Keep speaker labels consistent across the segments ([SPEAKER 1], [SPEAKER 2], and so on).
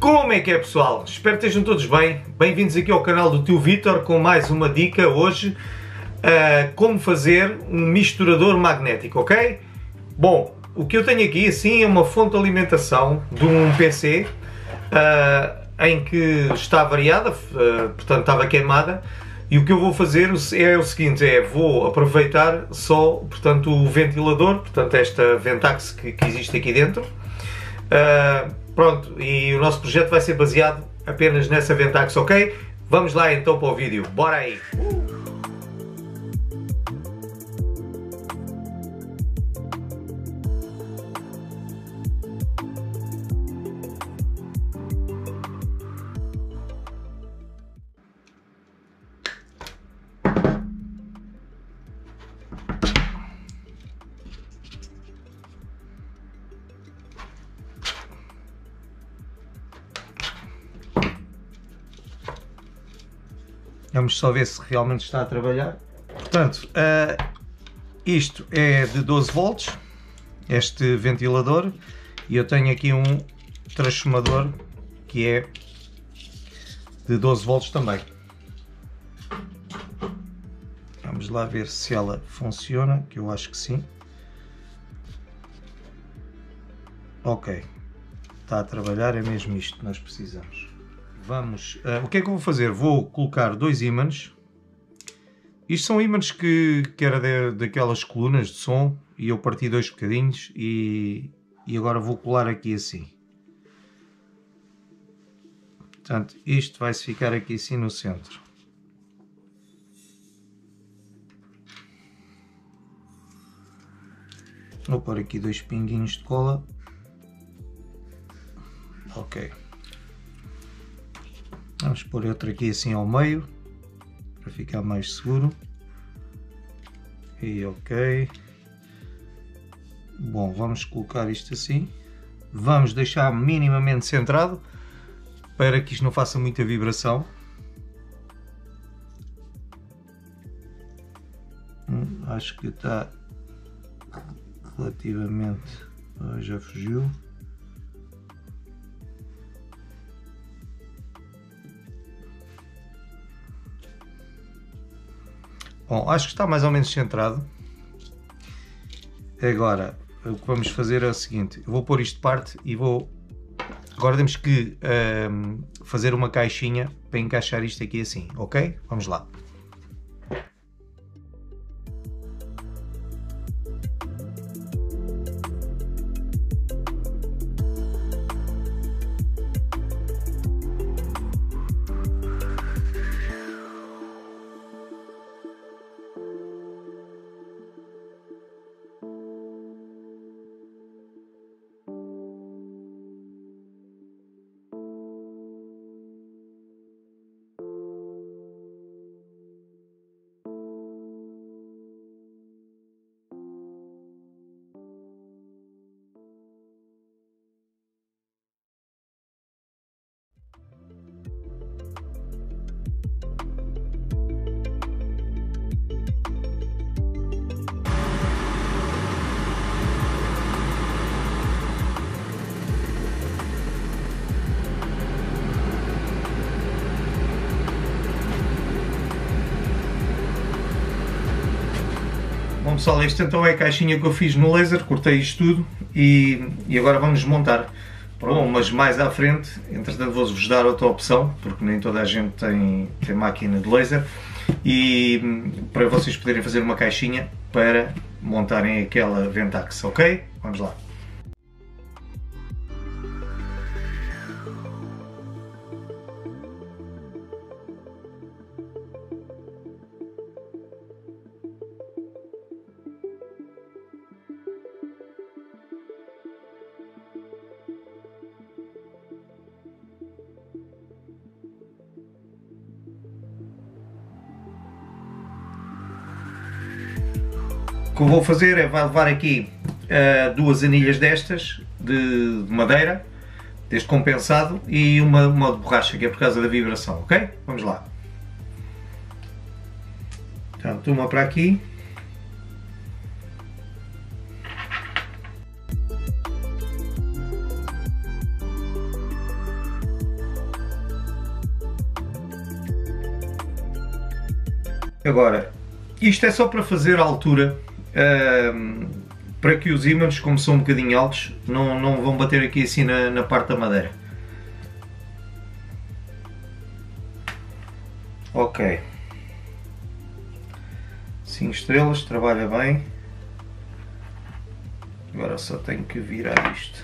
[SPEAKER 1] Como é que é, pessoal? Espero que estejam todos bem. Bem-vindos aqui ao canal do Tio Vítor com mais uma dica hoje. Como fazer um misturador magnético, ok? Bom, o que eu tenho aqui assim é uma fonte de alimentação de um PC em que está variada, portanto estava queimada. E o que eu vou fazer é o seguinte, vou aproveitar só, portanto, o ventilador, portanto esta Ventax que existe aqui dentro. Pronto, e o nosso projeto vai ser baseado apenas nessa Ventax, ok? Vamos lá então para o vídeo, bora aí! Vamos só ver se realmente está a trabalhar. Portanto, isto é de 12 volts, este ventilador, e eu tenho aqui um transformador que é de 12 volts também. Vamos lá ver se ela funciona, que eu acho que sim. Ok, está a trabalhar, é mesmo isto que nós precisamos. Vamos, o que é que eu vou fazer? Vou colocar dois ímãs. Isto são ímãs que era daquelas colunas de som e eu parti dois bocadinhos e agora vou colar aqui assim. Portanto, isto vai-se ficar aqui assim no centro. Vou pôr aqui dois pinguinhos de cola. Ok. Vamos pôr outro aqui assim ao meio, para ficar mais seguro. E ok. Bom, vamos colocar isto assim. Vamos deixar minimamente centrado, para que isto não faça muita vibração. Acho que está relativamente... já fugiu. Bom, acho que está mais ou menos centrado. Agora, o que vamos fazer é o seguinte, eu vou pôr isto de parte e vou... Agora temos que fazer uma caixinha para encaixar isto aqui assim, ok? Vamos lá. Bom pessoal, esta então é a caixinha que eu fiz no laser, cortei isto tudo e agora vamos montar. Bom, mas mais à frente, entretanto vou-vos dar outra opção, porque nem toda a gente tem máquina de laser, e para vocês poderem fazer uma caixinha para montarem aquela Ventax, ok? Vamos lá. O que eu vou fazer vai levar aqui duas anilhas destas de madeira, deste compensado, e uma de borracha, que é por causa da vibração, ok? Vamos lá. Portanto, uma para aqui. Agora, isto é só para fazer a altura, para que os ímãs, como são um bocadinho altos, não vão bater aqui assim na parte da madeira. Ok. 5 estrelas, trabalha bem. Agora só tenho que virar isto.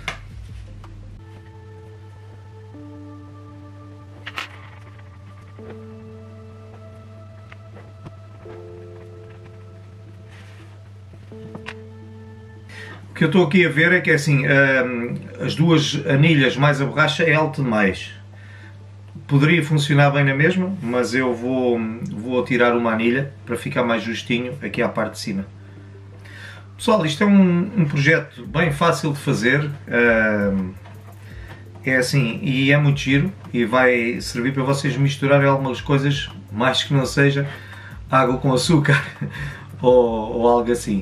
[SPEAKER 1] O que eu estou aqui a ver é que assim, as duas anilhas mais a borracha é alto demais. Poderia funcionar bem na mesma, mas eu vou tirar uma anilha para ficar mais justinho aqui à parte de cima. Pessoal, isto é um projeto bem fácil de fazer, é assim, e é muito giro e vai servir para vocês misturarem algumas coisas, mais que não seja água com açúcar ou algo assim.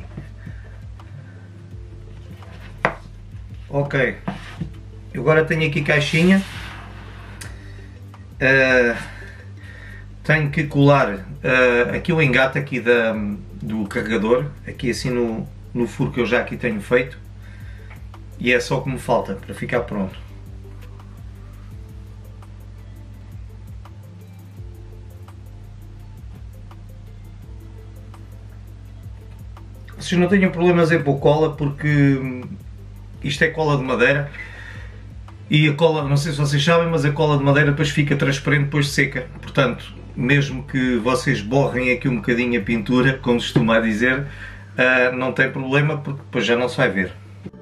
[SPEAKER 1] Ok, agora tenho aqui caixinha, tenho que colar aqui o engate aqui do carregador, aqui assim no furo que eu já aqui tenho feito, e é só o que me falta para ficar pronto. Vocês não tenham problemas em pôr cola, porque isto é cola de madeira e a cola, não sei se vocês sabem, mas a cola de madeira depois fica transparente, depois seca. Portanto, mesmo que vocês borrem aqui um bocadinho a pintura, como se costuma dizer, não tem problema, porque depois já não se vai ver.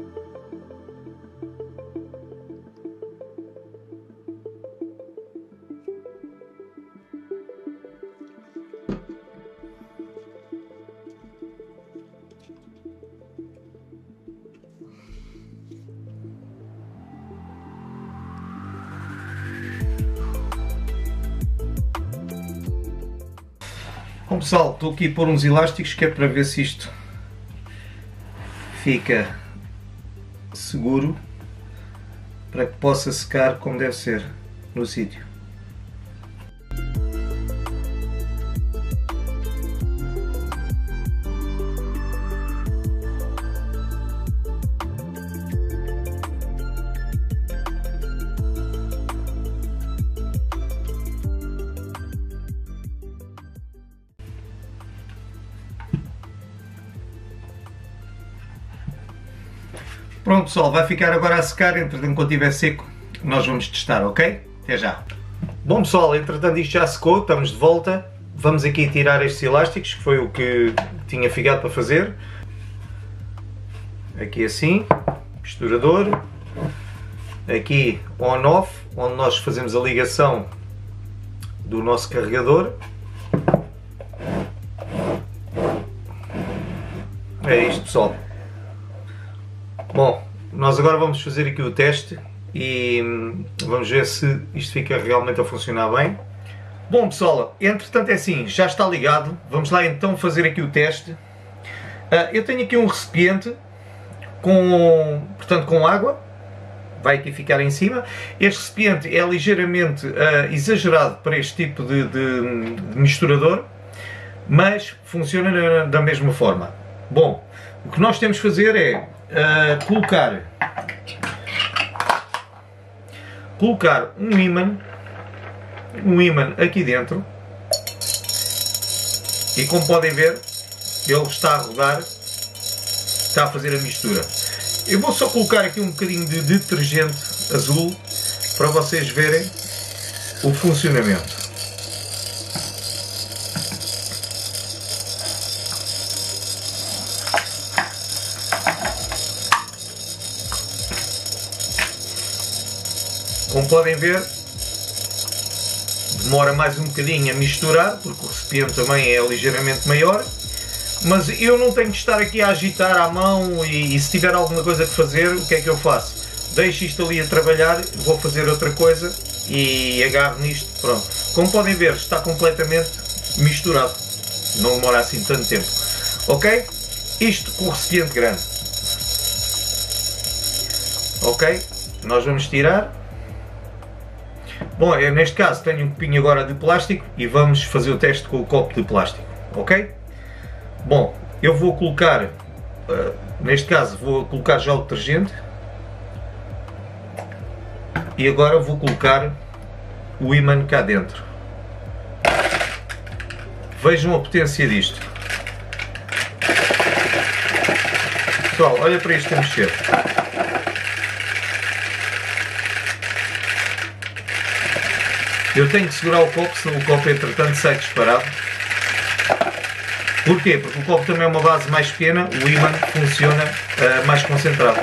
[SPEAKER 1] Bom pessoal, estou aqui a pôr uns elásticos que é para ver se isto fica seguro, para que possa secar como deve ser no sítio. Pronto pessoal, vai ficar agora a secar, entretanto quando estiver seco nós vamos testar, ok? Até já! Bom pessoal, entretanto isto já secou, estamos de volta. Vamos aqui tirar estes elásticos, que foi o que tinha ficado para fazer. Aqui assim, misturador. Aqui on-off, onde nós fazemos a ligação do nosso carregador. É isto pessoal. Bom, nós agora vamos fazer aqui o teste e vamos ver se isto fica realmente a funcionar bem. Bom pessoal, entretanto é assim, já está ligado, vamos lá então fazer aqui o teste. Eu tenho aqui um recipiente com água, vai aqui ficar em cima. Este recipiente é ligeiramente exagerado para este tipo de misturador, mas funciona da mesma forma. Bom, o que nós temos de fazer é colocar um ímã aqui dentro, e como podem ver ele está a rodar, está a fazer a mistura. Eu vou só colocar aqui um bocadinho de detergente azul para vocês verem o funcionamento. Como podem ver, demora mais um bocadinho a misturar, porque o recipiente também é ligeiramente maior, mas eu não tenho de estar aqui a agitar à mão e se tiver alguma coisa que fazer, o que é que eu faço? Deixo isto ali a trabalhar, vou fazer outra coisa e agarro nisto, pronto. Como podem ver, está completamente misturado, não demora assim tanto tempo, ok? Isto com o recipiente grande, ok? Nós vamos tirar. Bom, eu neste caso tenho um copinho agora de plástico e vamos fazer o teste com o copo de plástico. ok? Bom, eu vou colocar, neste caso vou colocar já o detergente e agora vou colocar o ímã cá dentro. Vejam a potência disto. Pessoal, olha para isto a mexer. Eu tenho que segurar o copo, senão o copo entretanto sai disparado. Porquê? Porque o copo também é uma base mais pequena, o ímã funciona mais concentrado.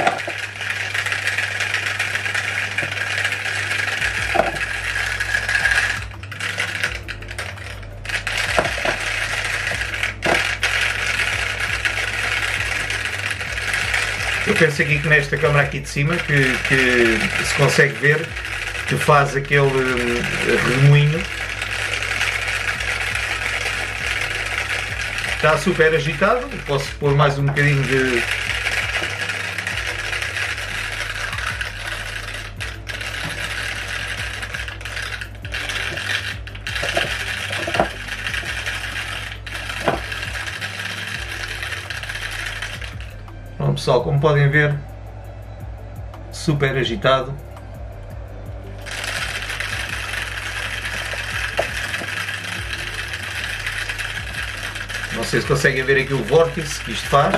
[SPEAKER 1] Eu penso aqui que nesta câmara aqui de cima, que se consegue ver, que faz aquele redemoinho. Está super agitado, posso pôr mais um bocadinho de... Bom, pessoal, como podem ver, super agitado. Não sei se conseguem ver aqui o vórtice que isto faz.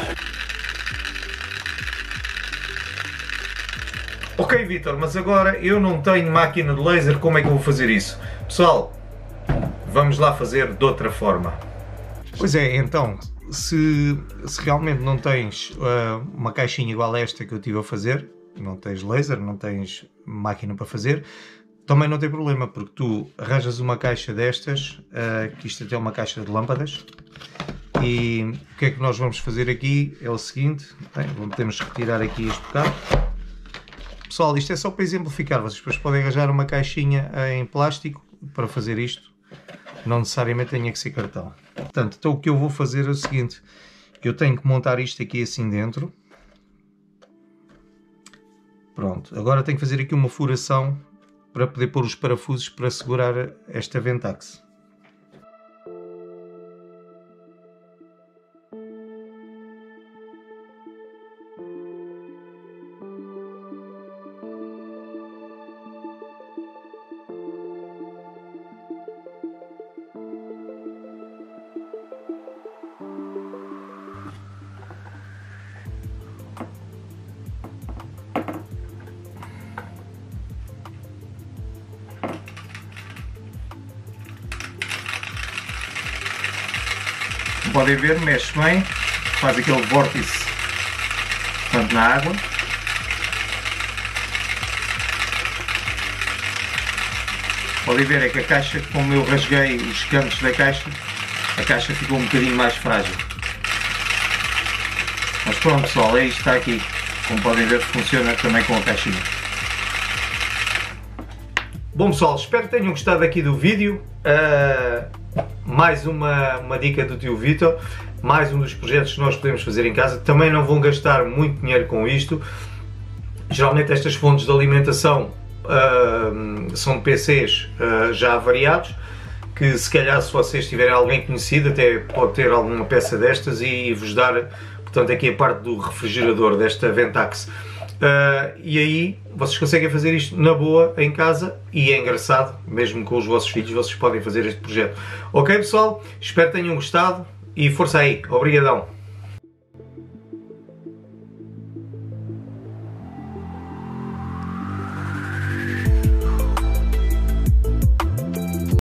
[SPEAKER 1] Ok, Vítor, mas agora eu não tenho máquina de laser, como é que eu vou fazer isso? Pessoal, vamos lá fazer de outra forma. Pois é, então, se realmente não tens uma caixinha igual a esta que eu estive a fazer, não tens laser, não tens máquina para fazer, também não tem problema, porque tu arranjas uma caixa destas, que isto até é uma caixa de lâmpadas, e o que é que nós vamos fazer aqui é o seguinte, temos que retirar aqui este bocado. Pessoal, isto é só para exemplificar, vocês depois podem arranjar uma caixinha em plástico para fazer isto, não necessariamente tenha que ser cartão. Portanto, então o que eu vou fazer é o seguinte, eu tenho que montar isto aqui assim dentro. Pronto, agora tenho que fazer aqui uma furação para poder pôr os parafusos para segurar esta Ventax. Podem ver, mexe bem, faz aquele vórtice, portanto, na água. Podem ver é que a caixa, como eu rasguei os cantos da caixa, a caixa ficou um bocadinho mais frágil. Mas pronto, pessoal, é isto que está aqui. Como podem ver, funciona também com a caixinha. Bom, pessoal, espero que tenham gostado aqui do vídeo. Mais uma dica do tio Vítor, mais um dos projetos que nós podemos fazer em casa. Também não vão gastar muito dinheiro com isto. Geralmente estas fontes de alimentação são de PCs já variados, que se calhar se vocês tiverem alguém conhecido até pode ter alguma peça destas e vos dar, portanto, aqui a parte do refrigerador desta Ventax. E aí vocês conseguem fazer isto na boa em casa e é engraçado, mesmo com os vossos filhos vocês podem fazer este projeto. Ok, pessoal? Espero que tenham gostado e força aí, obrigadão!